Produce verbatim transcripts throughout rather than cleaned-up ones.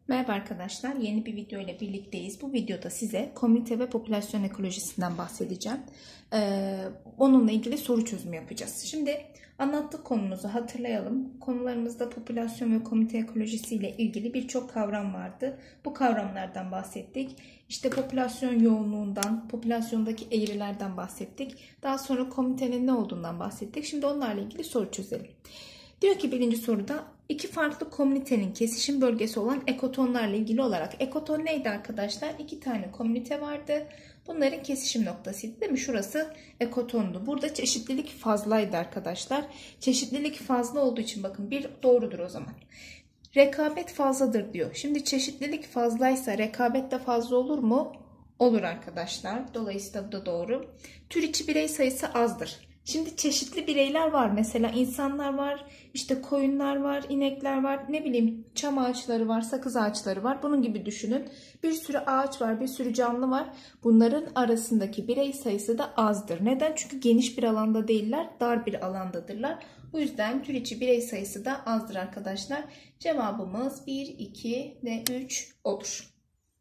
Merhaba arkadaşlar, yeni bir video ile birlikteyiz. Bu videoda size komünite ve popülasyon ekolojisinden bahsedeceğim. Ee, onunla ilgili soru çözümü yapacağız. Şimdi anlattık konumuzu hatırlayalım. Konularımızda popülasyon ve komünite ekolojisi ile ilgili birçok kavram vardı. Bu kavramlardan bahsettik. İşte popülasyon yoğunluğundan, popülasyondaki eğrilerden bahsettik. Daha sonra komünitenin ne olduğundan bahsettik. Şimdi onlarla ilgili soru çözelim. Diyor ki birinci soruda iki farklı komünitenin kesişim bölgesi olan ekotonlarla ilgili olarak ekoton neydi arkadaşlar? İki tane komünite vardı. Bunların kesişim noktasıydı değil mi? Şurası ekotondu. Burada çeşitlilik fazlaydı arkadaşlar. Çeşitlilik fazla olduğu için bakın bir doğrudur o zaman. Rekabet fazladır diyor. Şimdi çeşitlilik fazlaysa rekabet de fazla olur mu? Olur arkadaşlar. Dolayısıyla bu da doğru. Tür içi birey sayısı azdır. Şimdi çeşitli bireyler var. Mesela insanlar var, işte koyunlar var, inekler var, ne bileyim çam ağaçları var, sakız ağaçları var. Bunun gibi düşünün. Bir sürü ağaç var, bir sürü canlı var. Bunların arasındaki birey sayısı da azdır. Neden? Çünkü geniş bir alanda değiller, dar bir alandadırlar. Bu yüzden tür içi birey sayısı da azdır arkadaşlar. Cevabımız bir, iki ve üç olur.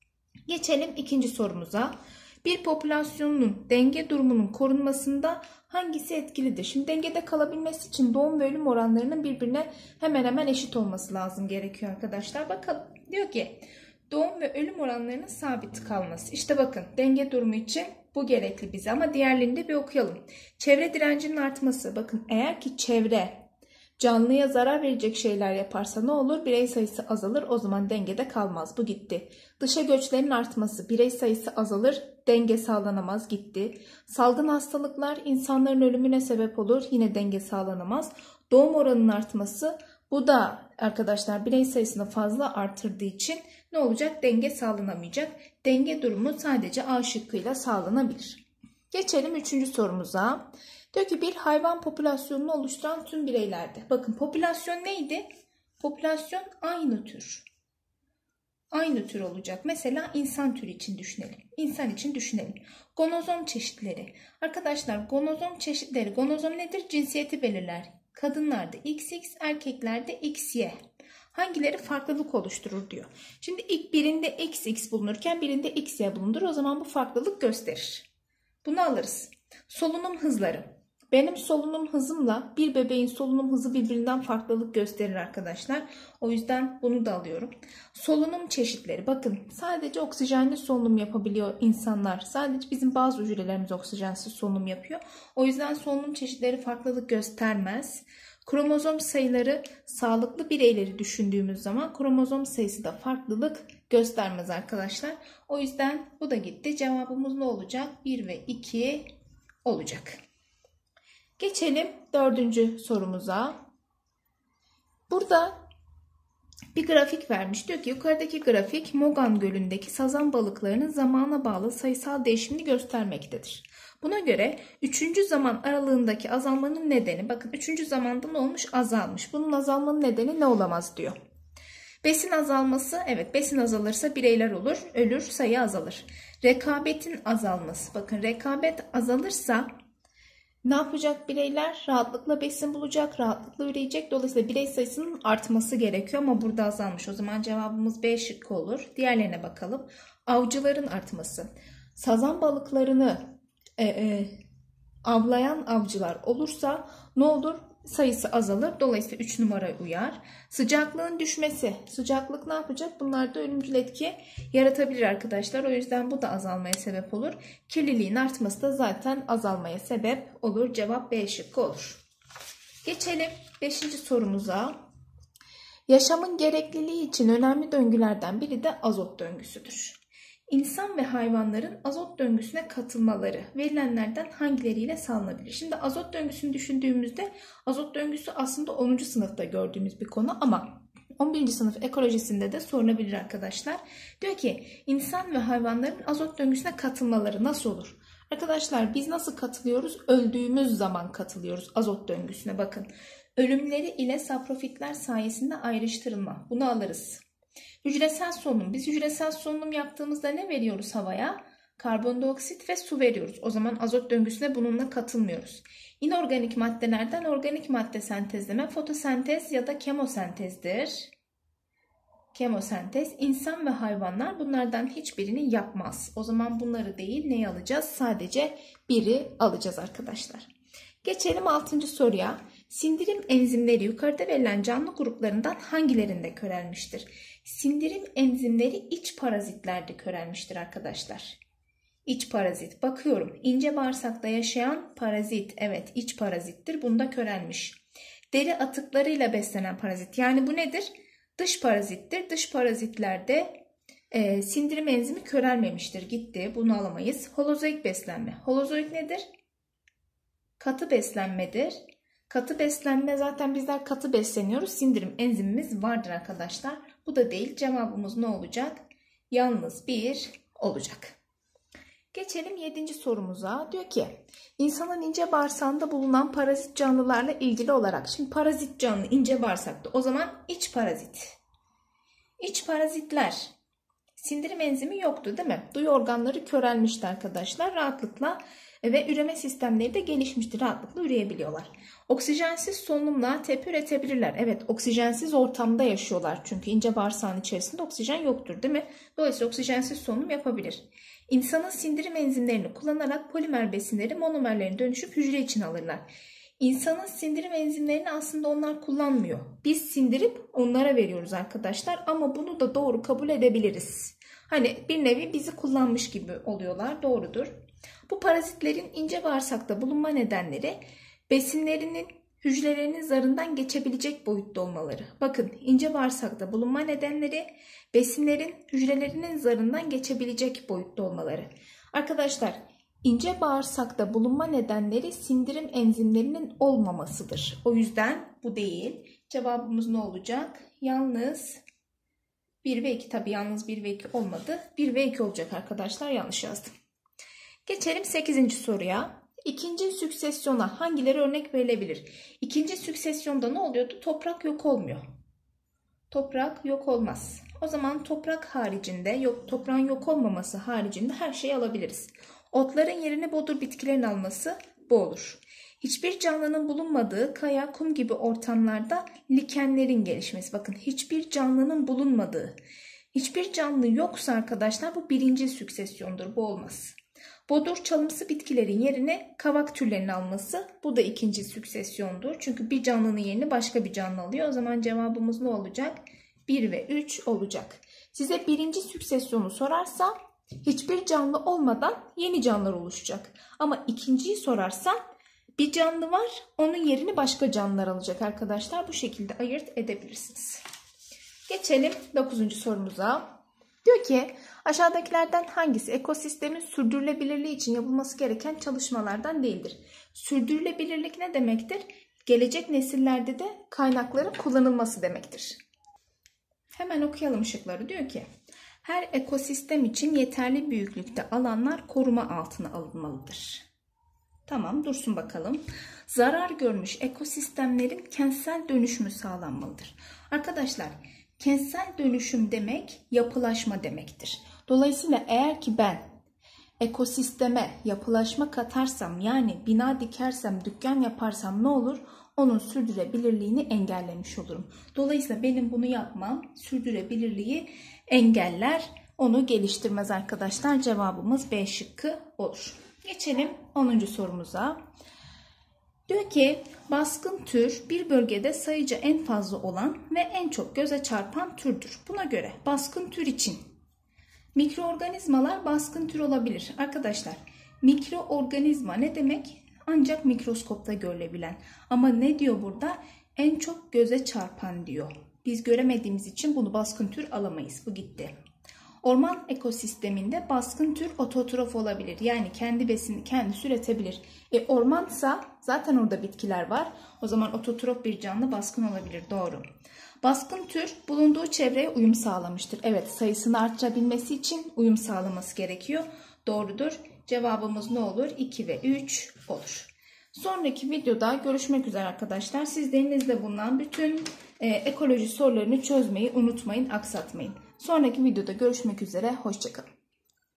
Geçelim ikinci sorumuza. Bir popülasyonun denge durumunun korunmasında hangisi etkilidir? Şimdi dengede kalabilmesi için doğum ve ölüm oranlarının birbirine hemen hemen eşit olması lazım gerekiyor arkadaşlar. Bakalım diyor ki doğum ve ölüm oranlarının sabit kalması. İşte bakın denge durumu için bu gerekli bize ama diğerlerini de bir okuyalım. Çevre direncinin artması. Bakın eğer ki çevre canlıya zarar verecek şeyler yaparsa ne olur? Birey sayısı azalır. O zaman dengede kalmaz. Bu gitti. Dışa göçlerin artması. Birey sayısı azalır. Denge sağlanamaz. Gitti. Salgın hastalıklar insanların ölümüne sebep olur. Yine denge sağlanamaz. Doğum oranının artması. Bu da arkadaşlar birey sayısını fazla artırdığı için ne olacak? Denge sağlanamayacak. Denge durumu sadece A şıkkıyla sağlanabilir. Geçelim üçüncü sorumuza. Diyor ki bir hayvan popülasyonunu oluşturan tüm bireylerde. Bakın popülasyon neydi? Popülasyon aynı tür. Aynı tür olacak. Mesela insan türü için düşünelim. İnsan için düşünelim. Gonozom çeşitleri. Arkadaşlar gonozom çeşitleri. Gonozom nedir? Cinsiyeti belirler. Kadınlarda X X, erkeklerde X Y. Hangileri farklılık oluşturur diyor. Şimdi ilk birinde X X bulunurken birinde X Y bulunur. O zaman bu farklılık gösterir. Bunu alırız. Solunum hızları. Benim solunum hızımla bir bebeğin solunum hızı birbirinden farklılık gösterir arkadaşlar. O yüzden bunu da alıyorum. Solunum çeşitleri. Bakın sadece oksijenli solunum yapabiliyor insanlar. Sadece bizim bazı hücrelerimiz oksijensiz solunum yapıyor. O yüzden solunum çeşitleri farklılık göstermez. Kromozom sayıları sağlıklı bireyleri düşündüğümüz zaman kromozom sayısı da farklılık göstermez arkadaşlar. O yüzden bu da gitti. Cevabımız ne olacak? bir ve iki olacak. Geçelim dördüncü sorumuza. Burada bir grafik vermiş. Diyor ki yukarıdaki grafik Mogan Gölü'ndeki sazan balıklarının zamana bağlı sayısal değişimini göstermektedir. Buna göre üçüncü zaman aralığındaki azalmanın nedeni, bakın üçüncü zamanda ne olmuş? Azalmış. Bunun azalmanın nedeni ne olamaz diyor. Besin azalması, evet besin azalırsa bireyler olur, ölür, sayı azalır. Rekabetin azalması, bakın rekabet azalırsa ne yapacak bireyler? Rahatlıkla besin bulacak, rahatlıkla üreyecek. Dolayısıyla birey sayısının artması gerekiyor ama burada azalmış. O zaman cevabımız B şıkkı olur. Diğerlerine bakalım. Avcıların artması. Sazan balıklarını e, e, avlayan avcılar olursa ne olur? Sayısı azalır. Dolayısıyla üç numara uyar. Sıcaklığın düşmesi. Sıcaklık ne yapacak? Bunlar da ölümcül etki yaratabilir arkadaşlar. O yüzden bu da azalmaya sebep olur. Kirliliğin artması da zaten azalmaya sebep olur. Cevap B şıkkı olur. Geçelim beşinci sorumuza. Yaşamın gerekliliği için önemli döngülerden biri de azot döngüsüdür. İnsan ve hayvanların azot döngüsüne katılmaları verilenlerden hangileriyle sağlanabilir? Şimdi azot döngüsünü düşündüğümüzde azot döngüsü aslında onuncu sınıfta gördüğümüz bir konu ama on birinci sınıf ekolojisinde de sorulabilir arkadaşlar. Diyor ki insan ve hayvanların azot döngüsüne katılmaları nasıl olur? Arkadaşlar biz nasıl katılıyoruz? Öldüğümüz zaman katılıyoruz azot döngüsüne bakın. Ölümleri ile saprofitler sayesinde ayrıştırılma. Bunu alırız. Hücresel solunum. Biz hücresel solunum yaptığımızda ne veriyoruz havaya? Karbondioksit ve su veriyoruz. O zaman azot döngüsüne bununla katılmıyoruz. İnorganik maddelerden organik madde sentezleme, fotosentez ya da kemosentezdir. Kemosentez. İnsan ve hayvanlar bunlardan hiçbirini yapmaz. O zaman bunları değil neyi alacağız? Sadece biri alacağız arkadaşlar. Geçelim altıncı soruya. Sindirim enzimleri yukarıda verilen canlı gruplarından hangilerinde körelmiştir? Sindirim enzimleri iç parazitlerde körelmiştir arkadaşlar. İç parazit. Bakıyorum. İnce bağırsakta yaşayan parazit. Evet, iç parazittir. Bunda körelmiş. Deri atıklarıyla beslenen parazit. Yani bu nedir? Dış parazittir. Dış parazitlerde e, sindirim enzimi körelmemiştir. Gitti. Bunu alamayız. Holozoik beslenme. Holozoik nedir? Katı beslenmedir. Katı beslenme, zaten bizler katı besleniyoruz. Sindirim enzimimiz vardır arkadaşlar. Bu da değil. Cevabımız ne olacak? Yalnız bir olacak. Geçelim yedinci sorumuza. Diyor ki insanın ince bağırsağında bulunan parazit canlılarla ilgili olarak. Şimdi parazit canlı ince bağırsakta. O zaman iç parazit. İç parazitler. Sindirim enzimi yoktu değil mi? Duyu organları körelmişti arkadaşlar. Rahatlıkla ve üreme sistemleri de gelişmiştir. Rahatlıkla üreyebiliyorlar. Oksijensiz solunumla tepki üretebilirler. Evet, oksijensiz ortamda yaşıyorlar. Çünkü ince bağırsağın içerisinde oksijen yoktur değil mi? Dolayısıyla oksijensiz solunum yapabilir. İnsanın sindirim enzimlerini kullanarak polimer besinleri monomerlerine dönüşüp hücre içine alırlar. İnsanın sindirim enzimlerini aslında onlar kullanmıyor. Biz sindirip onlara veriyoruz arkadaşlar ama bunu da doğru kabul edebiliriz. Hani bir nevi bizi kullanmış gibi oluyorlar. Doğrudur. Bu parazitlerin ince bağırsakta bulunma nedenleri besinlerinin hücrelerinin zarından geçebilecek boyutta olmaları. Bakın, ince bağırsakta bulunma nedenleri besinlerin hücrelerinin zarından geçebilecek boyutta olmaları. Arkadaşlar, ince bağırsakta bulunma nedenleri sindirim enzimlerinin olmamasıdır. O yüzden bu değil. Cevabımız ne olacak? Yalnız bir ve iki. Tabii yalnız bir ve iki olmadı. bir ve iki olacak arkadaşlar. Yanlış yazdım. Geçelim sekizinci soruya. İkinci süksesyona hangileri örnek verilebilir? İkinci süksesyonda ne oluyordu? Toprak yok olmuyor. Toprak yok olmaz. O zaman toprak haricinde, yok toprağın yok olmaması haricinde her şeyi alabiliriz. Otların yerini bodur bitkilerin alması bu olur. Hiçbir canlının bulunmadığı kaya, kum gibi ortamlarda likenlerin gelişmesi. Bakın, hiçbir canlının bulunmadığı. Hiçbir canlı yoksa arkadaşlar bu birinci süksesyondur. Bu olmaz. Bodur çalımsı bitkilerin yerine kavak türlerinin alması. Bu da ikinci süksesyondur. Çünkü bir canlının yerini başka bir canlı alıyor. O zaman cevabımız ne olacak? bir ve üç olacak. Size birinci süksesyonu sorarsa hiçbir canlı olmadan yeni canlılar oluşacak. Ama ikinciyi sorarsa bir canlı var, onun yerini başka canlılar alacak arkadaşlar. Bu şekilde ayırt edebilirsiniz. Geçelim dokuzuncu sorumuza. Diyor ki aşağıdakilerden hangisi ekosistemin sürdürülebilirliği için yapılması gereken çalışmalardan değildir? Sürdürülebilirlik ne demektir? Gelecek nesillerde de kaynakların kullanılması demektir. Hemen okuyalım şıkları. Diyor ki her ekosistem için yeterli büyüklükte alanlar koruma altına alınmalıdır. Tamam, dursun bakalım. Zarar görmüş ekosistemlerin kentsel dönüşümü sağlanmalıdır. Arkadaşlar, kentsel dönüşüm demek yapılaşma demektir. Dolayısıyla eğer ki ben ekosisteme yapılaşma katarsam, yani bina dikersem, dükkan yaparsam ne olur? Onun sürdürülebilirliğini engellemiş olurum. Dolayısıyla benim bunu yapmam sürdürülebilirliği engeller, onu geliştirmez arkadaşlar. Cevabımız B şıkkı olur. Geçelim onuncu sorumuza. Diyor ki baskın tür bir bölgede sayıca en fazla olan ve en çok göze çarpan türdür. Buna göre baskın tür için mikroorganizmalar baskın tür olabilir. Arkadaşlar, mikroorganizma ne demek? Ancak mikroskopta görülebilen. Ama ne diyor burada? En çok göze çarpan diyor. Biz göremediğimiz için bunu baskın tür alamayız. Bu gitti. Orman ekosisteminde baskın tür ototrof olabilir. Yani kendi besinini kendisi üretebilir. E ormansa zaten orada bitkiler var. O zaman ototrof bir canlı baskın olabilir. Doğru. Baskın tür bulunduğu çevreye uyum sağlamıştır. Evet, sayısını arttırabilmesi için uyum sağlaması gerekiyor. Doğrudur. Cevabımız ne olur? iki ve üç olur. Sonraki videoda görüşmek üzere arkadaşlar. Siz de elinizde bulunan bütün e, ekoloji sorularını çözmeyi unutmayın, aksatmayın. Sonraki videoda görüşmek üzere. Hoşça kalın.